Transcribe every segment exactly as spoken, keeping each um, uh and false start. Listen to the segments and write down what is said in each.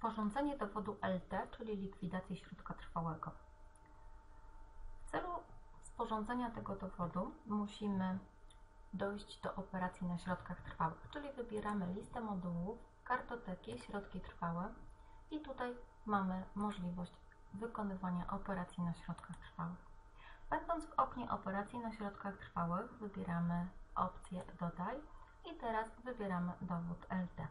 Sporządzenie dowodu L T, czyli likwidacji środka trwałego. W celu sporządzenia tego dowodu musimy dojść do operacji na środkach trwałych, czyli wybieramy listę modułów, kartoteki, środki trwałe i tutaj mamy możliwość wykonywania operacji na środkach trwałych. Będąc w oknie operacji na środkach trwałych, wybieramy opcję Dodaj i teraz wybieramy dowód L T.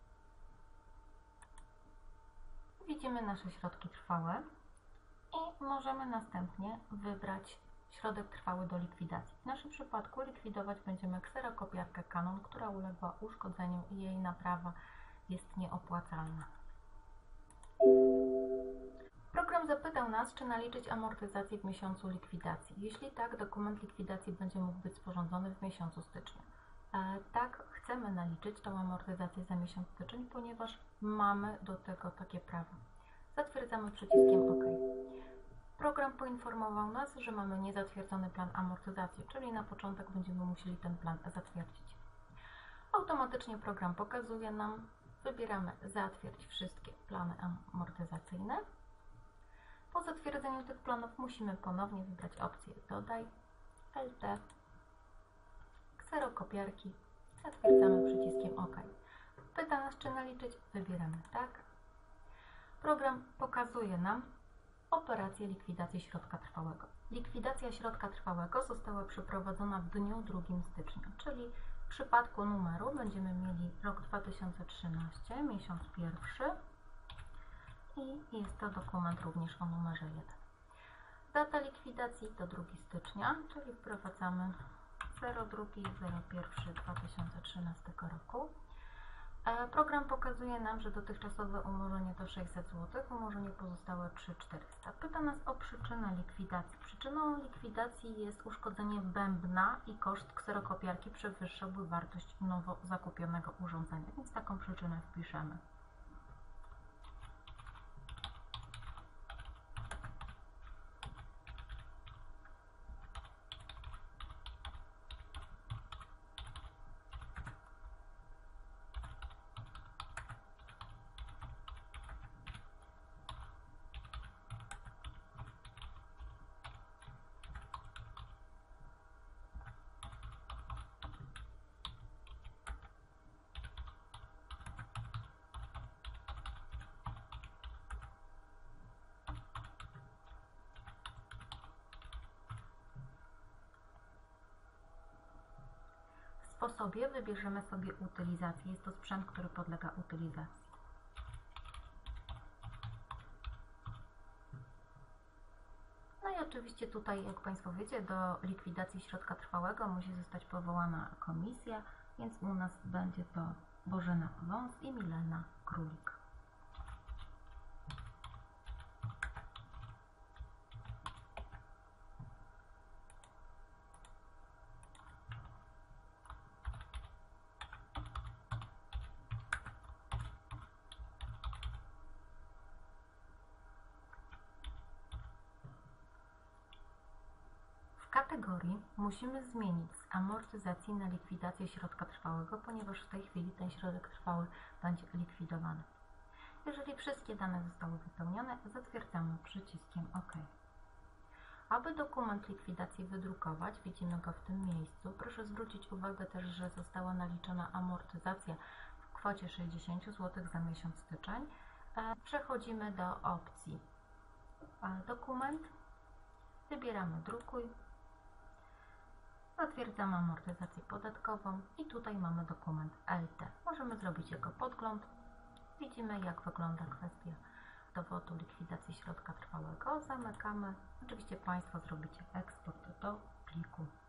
Widzimy nasze środki trwałe i możemy następnie wybrać środek trwały do likwidacji. W naszym przypadku likwidować będziemy kserokopiarkę Canon, która uległa uszkodzeniu i jej naprawa jest nieopłacalna. Program zapytał nas, czy naliczyć amortyzację w miesiącu likwidacji. Jeśli tak, dokument likwidacji będzie mógł być sporządzony w miesiącu stycznia. E, tak, chcemy naliczyć tą amortyzację za miesiąc styczeń, ponieważ mamy do tego takie prawo. Zatwierdzamy przyciskiem OK. Program poinformował nas, że mamy niezatwierdzony plan amortyzacji, czyli na początek będziemy musieli ten plan zatwierdzić. Automatycznie program pokazuje nam, wybieramy Zatwierdź wszystkie plany amortyzacyjne. Po zatwierdzeniu tych planów musimy ponownie wybrać opcję Dodaj, L T, kserokopiarki, zatwierdzamy przyciskiem OK. Pyta nas, czy naliczyć, wybieramy Tak. Program pokazuje nam operację likwidacji środka trwałego. Likwidacja środka trwałego została przeprowadzona w dniu drugim stycznia, czyli w przypadku numeru będziemy mieli rok dwa tysiące trzynasty, miesiąc pierwszy i jest to dokument również o numerze jeden. Data likwidacji to drugi stycznia, czyli wprowadzamy zero drugi zero pierwszy dwa tysiące trzynastego roku. Program pokazuje nam, że dotychczasowe umorzenie to sześćset złotych, umorzenie pozostałe trzy tysiące czterysta. Pyta nas o przyczynę likwidacji. Przyczyną likwidacji jest uszkodzenie bębna i koszt kserokopiarki przewyższałby wartość nowo zakupionego urządzenia, więc taką przyczynę wpiszemy. W sposobie wybierzemy sobie utylizację. Jest to sprzęt, który podlega utylizacji. No i oczywiście tutaj, jak Państwo wiecie, do likwidacji środka trwałego musi zostać powołana komisja, więc u nas będzie to Bożena Wąs i Milena Królik. W kategorii musimy zmienić z amortyzacji na likwidację środka trwałego, ponieważ w tej chwili ten środek trwały będzie likwidowany. Jeżeli wszystkie dane zostały wypełnione, zatwierdzamy przyciskiem OK. Aby dokument likwidacji wydrukować, widzimy go w tym miejscu. Proszę zwrócić uwagę też, że została naliczona amortyzacja w kwocie sześćdziesiąt złotych za miesiąc styczeń. Przechodzimy do opcji Dokument, wybieramy Drukuj, zatwierdzamy amortyzację podatkową i tutaj mamy dokument L T. Możemy zrobić jego podgląd. Widzimy, jak wygląda kwestia dowodu likwidacji środka trwałego. Zamykamy. Oczywiście Państwo zrobicie eksport do pliku.